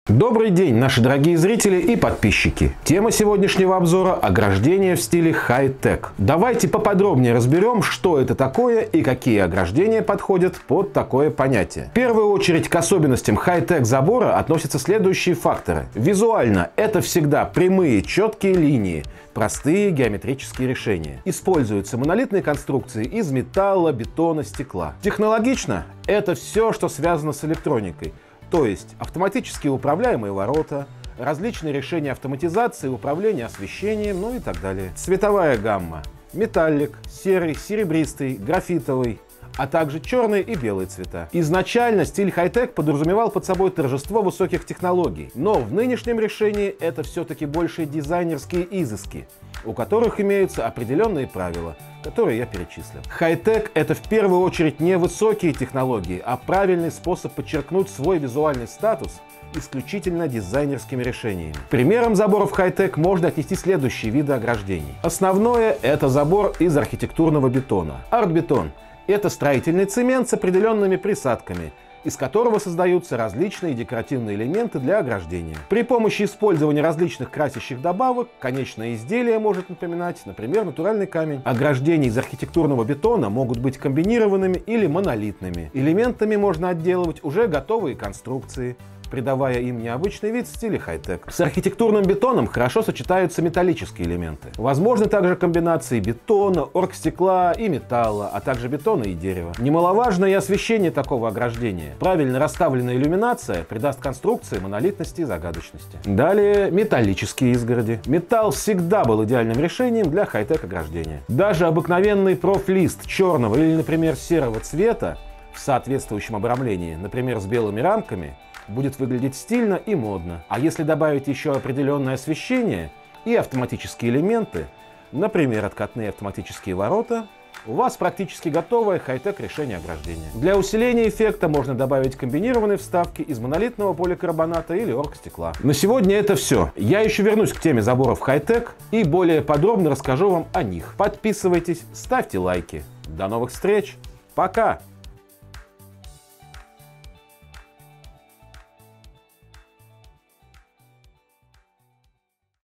Добрый день, наши дорогие зрители и подписчики. Тема сегодняшнего обзора – ограждение в стиле хай-тек. Давайте поподробнее разберем, что это такое и какие ограждения подходят под такое понятие. В первую очередь к особенностям хай-тек забора относятся следующие факторы. Визуально это всегда прямые, четкие линии, простые геометрические решения. Используются монолитные конструкции из металла, бетона, стекла. Технологично это все, что связано с электроникой. То есть автоматически управляемые ворота, различные решения автоматизации, управления освещением, ну и так далее. Цветовая гамма. Металлик, серый, серебристый, графитовый, а также черные и белые цвета. Изначально стиль хай-тек подразумевал под собой торжество высоких технологий, но в нынешнем решении это все-таки больше дизайнерские изыски, у которых имеются определенные правила, которые я перечислил. Хай-тек — это в первую очередь не высокие технологии, а правильный способ подчеркнуть свой визуальный статус исключительно дизайнерскими решениями. Примером заборов хай-тек можно отнести следующие виды ограждений. Основное — это забор из архитектурного бетона. Арт-бетон — это строительный цемент с определенными присадками, из которого создаются различные декоративные элементы для ограждения. При помощи использования различных красящих добавок конечное изделие может напоминать, например, натуральный камень. Ограждения из архитектурного бетона могут быть комбинированными или монолитными. Элементами можно отделывать уже готовые конструкции, придавая им необычный вид в стиле хай-тек. С архитектурным бетоном хорошо сочетаются металлические элементы. Возможны также комбинации бетона, оргстекла и металла, а также бетона и дерева. Немаловажно и освещение такого ограждения. Правильно расставленная иллюминация придаст конструкции монолитности и загадочности. Далее металлические изгороди. Металл всегда был идеальным решением для хай-тек ограждения. Даже обыкновенный профлист черного или, например, серого цвета в соответствующем обрамлении, например, с белыми рамками, будет выглядеть стильно и модно. А если добавить еще определенное освещение и автоматические элементы, например, откатные автоматические ворота, у вас практически готовое хай-тек решение ограждения. Для усиления эффекта можно добавить комбинированные вставки из монолитного поликарбоната или оргстекла. На сегодня это все. Я еще вернусь к теме заборов хай-тек и более подробно расскажу вам о них. Подписывайтесь, ставьте лайки. До новых встреч. Пока!